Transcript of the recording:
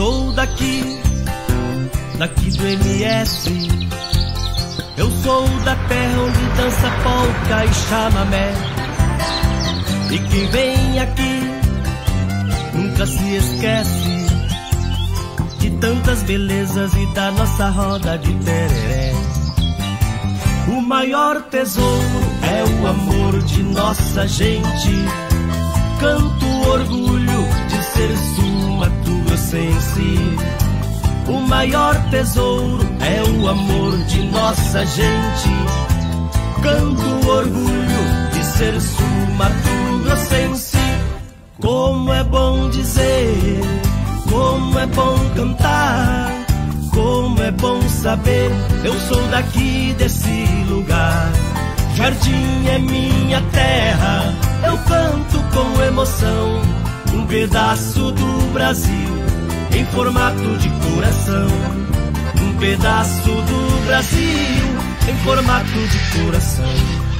sou daqui do MS. Eu sou da terra onde dança polca e chamamé. E quem vem aqui nunca se esquece de tantas belezas e da nossa roda de tereré. O maior tesouro é o amor de nossa gente. Canto o orgulho de ser sul-mato-grossense. O maior tesouro é o amor de nossa gente. Canto o orgulho de ser sul-mato-grossense. Como é bom dizer, como é bom cantar, como é bom saber, eu sou daqui desse lugar. Jardim é minha terra, eu canto com emoção um pedaço do Brasil em formato de coração. Um pedaço do Brasil em formato de coração.